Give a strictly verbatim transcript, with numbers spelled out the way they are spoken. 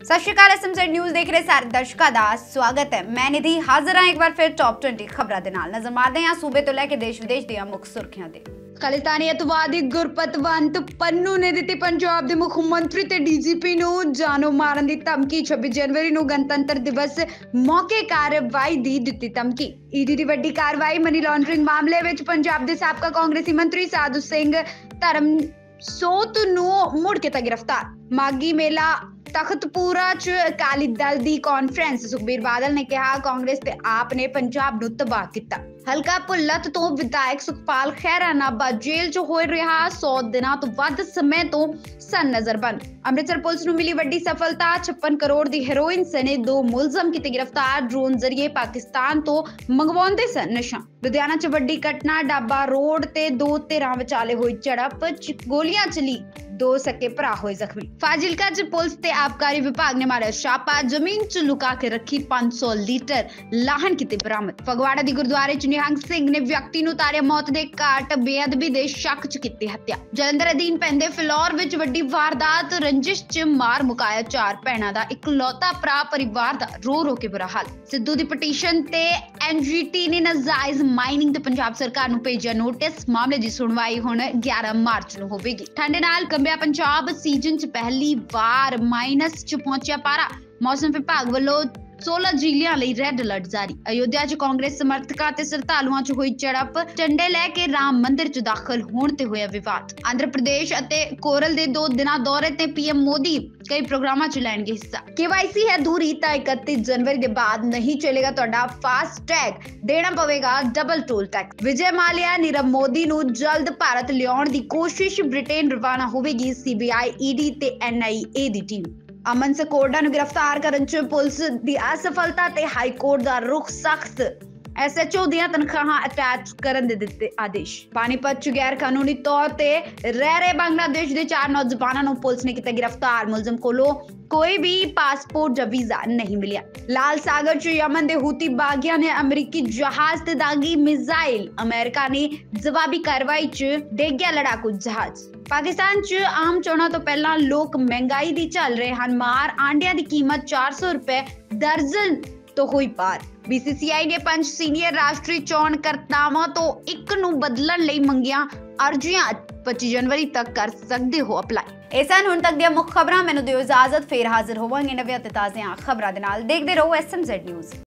सत श्री अकाल एसएमजेड न्यूज़ देख रहे सारे दर्शकों का स्वागत है। मैं निधि हाजिर हाँ एक बार फिर टॉप ट्वेंटी खबरों के नाल नजर मारते हैं सूबे तो लैके देश विदेश ਦੀਆਂ ਮੁੱਖ ਸੁਰਖੀਆਂ ਤੇ। खालिस्तानी अतवादी गुरपतवंत पन्नू ने दी पंजाब के मुख मंत्री ते डीजीपी नूं जानो मारन की धमकी। छब्बीस जनवरी नूं गणतंत्र दिवस मौके कार्रवाई दी दित्ती धमकी। ईडी की वड्डी कार्रवाई मनी लॉन्ड्रिंग मामले विच पंजाब के साबका कांग्रेसी मंत्री साधु सिंह धर्मसोत नूं मुड़ के गिरफ्तार। मागी मेला तख्तपूरा च अकाली दल की कॉन्फ्रेंस। सुखबीर बादल ने कहा कांग्रेस ते आप ने पंजाब नूं तबाह किया। हलका भुल्लत तो विधायक सुखपाल खैरा नाभा जेल च हो रहा सौ दिनों तो वध समय तो सन नजर बंद। अमृतसर पुलिस नूं मिली वड्डी सफलता। छप्पन करोड़ की हेरोइन सने दो मुलजम किते गिरफ्तार। ड्रोन जरिए पाकिस्तान तो मंगवाउंदे सन नशा। लुधियाना च वड्डी घटना। डाबा रोड ते दो धिरां विचाले होई झड़प च गोलियां चली। दो सके भरा होए जख्मी। फाजिलका च पुलिस ते आबकारी विभाग ने मारिया छापा। जमीन च लुका के रखी पांच सौ लीटर लाहन किते बरामद। फगवाड़ा दी गुरुद्वारे च निहंग सिंह ने व्यक्ति नूं तारिया मौत दे घाट। बेअदबी दे शक च कीती हत्या। जलंधर अधीन पैंदे फिलौर विच वड्डी वारदात। रंजिश च मार मुकाया चार भैणां दा इकलौता भरा परिवार दा रो रो के बुरा हाल। सिद्धू दी पटीशन ते एनजीटी ने नाजायज माइनिंग ते पंजाब सरकार नूं भेजिया नोटिस। मामले दी सुनवाई हुण ग्यारह मार्च नूं होवेगी। ठंडे नाल कंबिया पंजाब सीजन च पहली बार माइनस च पहुंचिया पारा। मौसम विभाग वालों सोलह जिलियां लई रेड अलर्ट जारी। अयोध्या च कांग्रेस समर्थकां ते श्रद्धालुआं च होई झड़प। झंडे लैके राम मंदिर च दाखिल होण ते होया विवाद। आंध्र प्रदेश अते कोरल दे दो दिनां दौरे ते पीएम मोदी कई प्रोग्रामां च लैणगे हिस्सा। केवाईसी है दूरी तां इकतीस जनवरी के बाद नहीं चलेगा तुहाडा फास्ट टैग। देना पवेगा double toll tax. Vijay Mallya Nirav Modi नूं जल्द भारत लियाउण दी कोशिश। ब्रिटेन रवाना होवेगी सीबीआई ईडी ते एनआईए दी टीम। अमन सकोड़ा नूं गिरफ्तार करन च पुलिस दी असफलता ते हाई कोर्ट दा रुख सख्त। एसएचओ दियां तनख्वाहां अटैच करन दे दित्ते आदेश। पानीपत च गैर कानूनी तौर ते रह रहे बांग्लादेश दे चार नौजवानां नूं पुलिस ने कीता गिरफ्तार। मुलजम कोलों कोई भी पासपोर्ट या वीजा नहीं मिलिया। लाल सागर च यमन दे हूती बागियां ने अमरीकी जहाज ते दागी मिसाइल। अमेरिका ने जवाबी कार्रवाई च डेग्या लड़ाकू जहाज। पाकिस्तान च आम चोणां तो पहला लोग महंगाई दी झल रहे हैं मार। आंडिया की कीमत चार सौ रुपए दर्जन तो हुई पार। बीसीसीआई ने पंज सीनियर राष्ट्रीय चोण करतावां तो एक नूं बदलण लई मंगियां अर्जियां। पच्चीस जनवरी तक कर सकते हो अप्लाई। ਇਹ ਸਨ ਹੁਣ तक ਦੀਆਂ ਮੁੱਖ ਖਬਰਾਂ। ਮੈਨੂੰ ਦਿਓ ਇਜਾਜ਼ਤ, ਫੇਰ ਹਾਜ਼ਰ ਹੋਵਾਂਗੇ ਨਵੀਆਂ ਤੇ ਤਾਜ਼ੀਆਂ ਖਬਰਾਂ ਦੇ ਨਾਲ। ਦੇਖਦੇ ਰਹੋ ਐਸਐਮਜ਼ੈਡ ਨਿਊਜ਼।